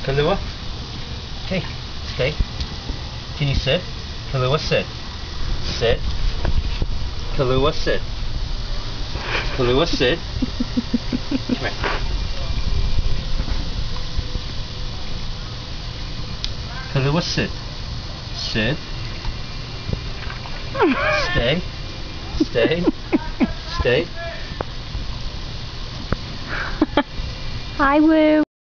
Kahlua? Hey, stay. Can you sit? Kahlua, sit. Sit. Kahlua, sit. Kahlua, sit. Come here. Kahlua, sit. Sit. Stay. Stay. Stay. Hi, Woo.